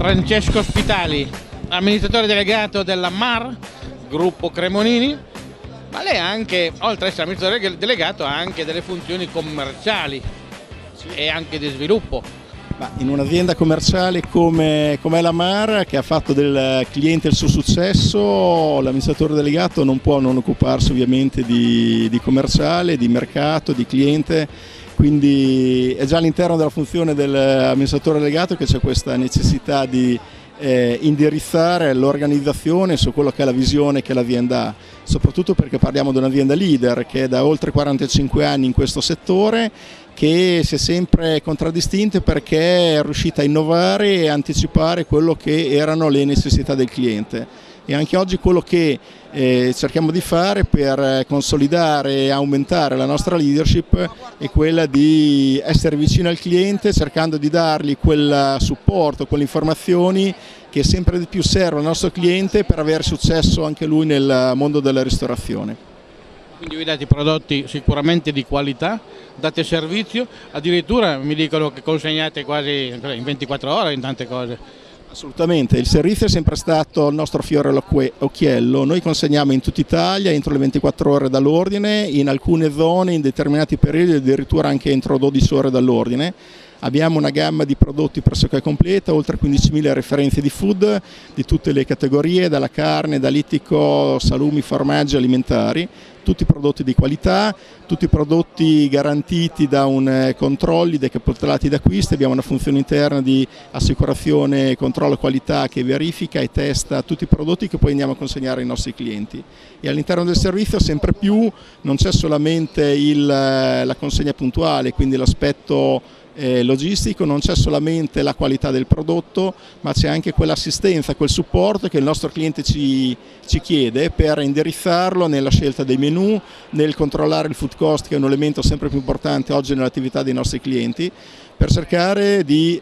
Francesco Spitali, amministratore delegato della MAR, gruppo Cremonini, ma lei anche, oltre ad essere amministratore delegato, ha anche delle funzioni commerciali e anche di sviluppo. In un'azienda commerciale come la MAR, che ha fatto del cliente il suo successo, l'amministratore delegato non può non occuparsi ovviamente di commerciale, di mercato, di cliente, quindi è già all'interno della funzione dell'amministratore delegato che c'è questa necessità di indirizzare l'organizzazione su quello che è la visione che l'azienda ha, soprattutto perché parliamo di un'azienda leader che è da oltre 45 anni in questo settore, che si è sempre contraddistinta perché è riuscita a innovare e anticipare quello che erano le necessità del cliente. E anche oggi quello che cerchiamo di fare per consolidare e aumentare la nostra leadership è quella di essere vicino al cliente, cercando di dargli quel supporto, quelle informazioni che sempre di più servono al nostro cliente per avere successo anche lui nel mondo della ristorazione. Quindi vi date prodotti sicuramente di qualità, date servizio, addirittura mi dicono che consegnate quasi in 24 ore in tante cose. Assolutamente, il servizio è sempre stato il nostro fiore all'occhiello. Noi consegniamo in tutta Italia entro le 24 ore dall'ordine, in alcune zone in determinati periodi addirittura anche entro 12 ore dall'ordine. Abbiamo una gamma di prodotti pressoché completa, oltre 15.000 referenze di food di tutte le categorie, dalla carne, dall'ittico, salumi, formaggi, alimentari, tutti prodotti di qualità, tutti prodotti garantiti da un controlli decapitolati d'acquisto. Abbiamo una funzione interna di assicurazione, controllo qualità che verifica e testa tutti i prodotti che poi andiamo a consegnare ai nostri clienti. E all'interno del servizio sempre più non c'è solamente la consegna puntuale, quindi l'aspetto logistico, non c'è solamente la qualità del prodotto, ma c'è anche quell'assistenza, quel supporto che il nostro cliente ci chiede per indirizzarlo nella scelta dei menù, nel controllare il food cost, che è un elemento sempre più importante oggi nell'attività dei nostri clienti, per cercare di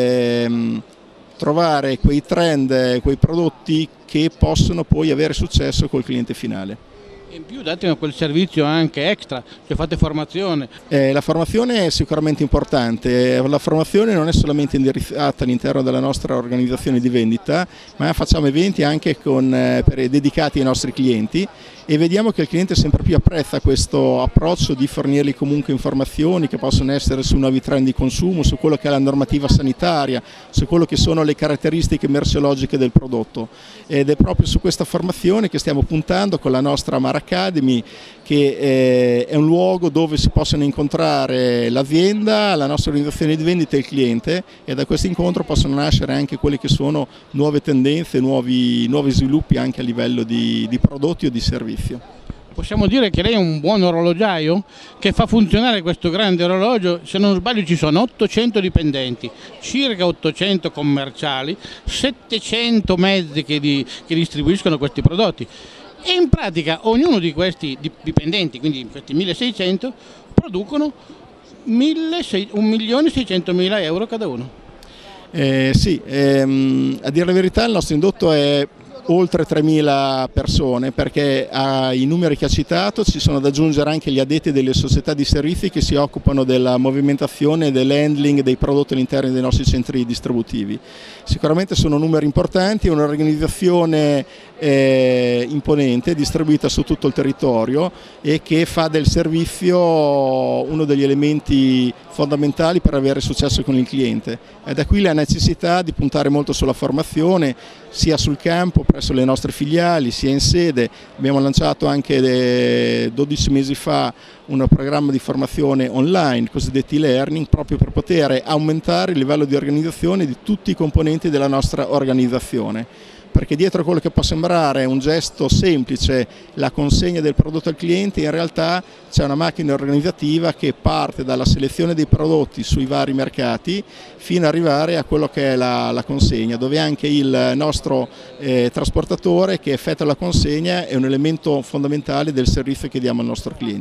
trovare quei trend, quei prodotti che possono poi avere successo col cliente finale. In più date quel servizio anche extra, cioè fate formazione. La formazione è sicuramente importante, la formazione non è solamente indirizzata all'interno della nostra organizzazione di vendita, ma facciamo eventi anche dedicati ai nostri clienti e vediamo che il cliente sempre più apprezza questo approccio di fornirgli comunque informazioni che possono essere su nuovi trend di consumo, su quello che è la normativa sanitaria, su quello che sono le caratteristiche merceologiche del prodotto. Ed è proprio su questa formazione che stiamo puntando con la nostra MAR Academy, che è un luogo dove si possono incontrare l'azienda, la nostra organizzazione di vendita e il cliente, e da questo incontro possono nascere anche quelle che sono nuove tendenze, nuovi sviluppi anche a livello di prodotti o di servizi. Possiamo dire che lei è un buon orologiaio che fa funzionare questo grande orologio. Se non sbaglio ci sono 800 dipendenti, circa 800 commerciali, 700 mezzi che distribuiscono questi prodotti e in pratica ognuno di questi dipendenti, quindi questi 1600, producono 1.600.000 euro cada uno. Sì, a dire la verità il nostro indotto è oltre 3.000 persone, perché ai numeri che ha citato ci sono da aggiungere anche gli addetti delle società di servizi che si occupano della movimentazione e dell'handling dei prodotti all'interno dei nostri centri distributivi. Sicuramente sono numeri importanti, è un'organizzazione imponente, distribuita su tutto il territorio e che fa del servizio uno degli elementi fondamentali per avere successo con il cliente. E da qui la necessità di puntare molto sulla formazione, sia sul campo presso le nostre filiali, sia in sede. Abbiamo lanciato anche 12 mesi fa un programma di formazione online, cosiddetti e-learning, proprio per poter aumentare il livello di organizzazione di tutti i componenti della nostra organizzazione. Perché dietro quello che può sembrare un gesto semplice, la consegna del prodotto al cliente, in realtà c'è una macchina organizzativa che parte dalla selezione dei prodotti sui vari mercati fino ad arrivare a quello che è la consegna, dove anche il nostro trasportatore che effettua la consegna è un elemento fondamentale del servizio che diamo al nostro cliente.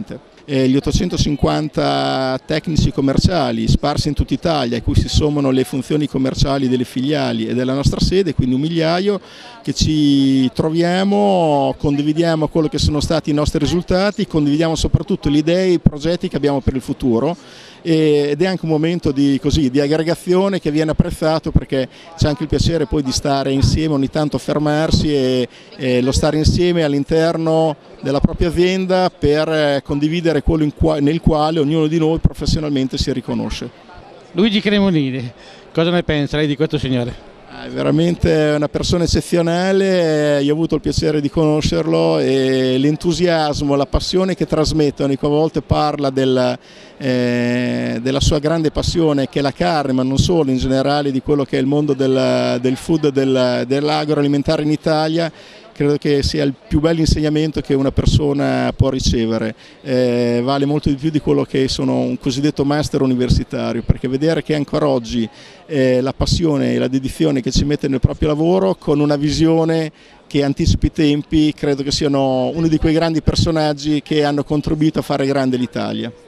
gli 850 tecnici commerciali sparsi in tutta Italia, a cui si sommano le funzioni commerciali delle filiali e della nostra sede, quindi 1 migliaio, che ci troviamo, condividiamo quello che sono stati i nostri risultati, condividiamo soprattutto le idee e i progetti che abbiamo per il futuro, ed è anche un momento di aggregazione che viene apprezzato, perché c'è anche il piacere poi di stare insieme, ogni tanto fermarsi e lo stare insieme all'interno della propria azienda per condividere quello nel quale ognuno di noi professionalmente si riconosce. Luigi Cremonini, cosa ne pensa lei di questo signore? È veramente una persona eccezionale, io ho avuto il piacere di conoscerlo, e l'entusiasmo, la passione che trasmette, ogni volta parla della sua grande passione che è la carne, ma non solo, in generale di quello che è il mondo del food, dell'agroalimentare in Italia. Credo che sia il più bello insegnamento che una persona può ricevere, vale molto di più di quello che sono un cosiddetto master universitario, perché vedere che ancora oggi la passione e la dedizione che ci mette nel proprio lavoro, con una visione che anticipi i tempi, credo che siano uno di quei grandi personaggi che hanno contribuito a fare grande l'Italia.